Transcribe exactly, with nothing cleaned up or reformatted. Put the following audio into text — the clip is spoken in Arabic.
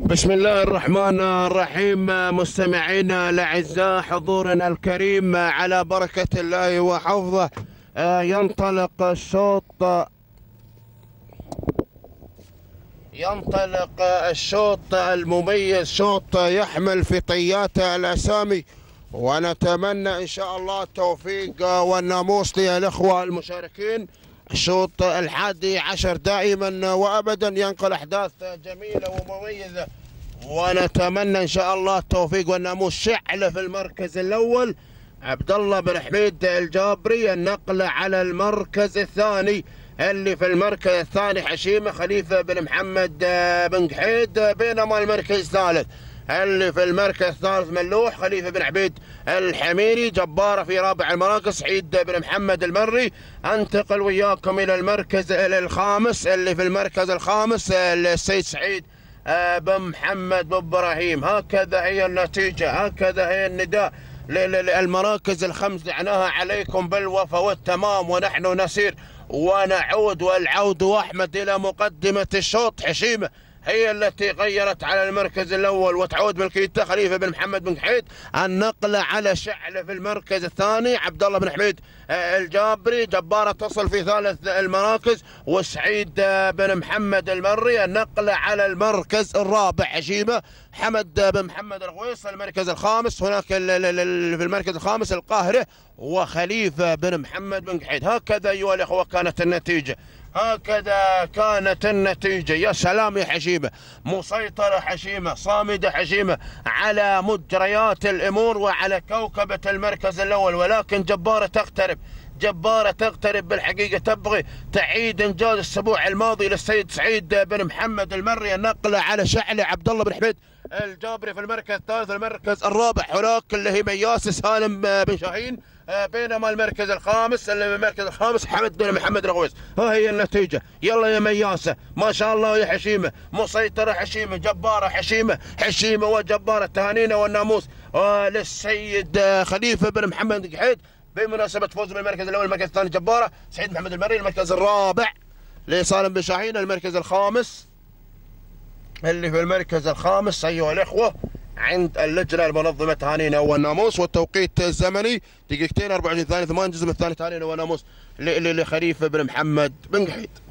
بسم الله الرحمن الرحيم. مستمعينا الاعزاء، حضورنا الكريم على بركة الله وحفظه، ينطلق الشوط ينطلق الشوط المميز، شوط يحمل في طياته الاسامي، ونتمنى ان شاء الله التوفيق والناموس للاخوه المشاركين. الشوط الحادي عشر دائما وابدا ينقل احداث جميله ومميزه، ونتمنى ان شاء الله التوفيق والناموس. شعله في المركز الاول عبد الله بن حميد الجابري، النقل على المركز الثاني. اللي في المركز الثاني حشيمه خليفه بن محمد بن قحيد، بينما المركز الثالث اللي في المركز الثالث ملوح خليفه بن عبيد الحميري. جباره في رابع المراكز سعيد بن محمد المري. انتقل وياكم الى المركز الخامس. اللي في المركز الخامس السيد سعيد بن محمد بن ابراهيم. هكذا هي النتيجه، هكذا هي النداء للمراكز الخمس. دعناها عليكم بالوفا والتمام، ونحن نسير ونعود، والعود واحمد الى مقدمه الشوط. حشيمه هي التي غيرت على المركز الاول، وتعود ملكيته خليفه بن محمد بن قحيد. النقله على شعله في المركز الثاني عبد الله بن حميد الجابري. جباره تصل في ثالث المراكز وسعيد بن محمد المري. النقله على المركز الرابع حشيمه حمد بن محمد الغويص. المركز الخامس هناك في المركز الخامس القاهره وخليفه بن محمد بن قحيد. هكذا ايها الاخوه كانت النتيجه، هكذا كانت النتيجة. يا سلام يا حشيمة، مسيطرة حشيمة، صامدة حشيمة على مجريات الأمور وعلى كوكبة المركز الأول، ولكن جبارة تقترب، جبارة تقترب بالحقيقة، تبغي تعيد إنجاز الأسبوع الماضي للسيد سعيد بن محمد المري. النقلة على شعلة عبد الله بن حميد الجابري في المركز الثالث. المركز الرابع هناك اللي هي مياس سالم بن شاهين، بينما المركز الخامس اللي في المركز الخامس حمد بن محمد الغويص. ها هي النتيجة. يلا يا مياسة، ما شاء الله يا حشيمة، مسيطرة حشيمة، جبارة حشيمة، حشيمة وجبارة. تهانينا والناموس للسيد خليفة بن محمد بن قحيد بمناسبة فوز بالمركز الأول. المركز الثاني جبارة سعيد محمد المري. المركز الرابع لسالم بن شاهين. المركز الخامس اللي في المركز الخامس أيها الإخوة عند اللجنة المنظمة تهانينا والناموس. والتوقيت الزمني دقيقتين أربعة وعشرين ثانية ثمانية جزء من الثاني. تهانينا والناموس لخليفة بن محمد بن قحيد.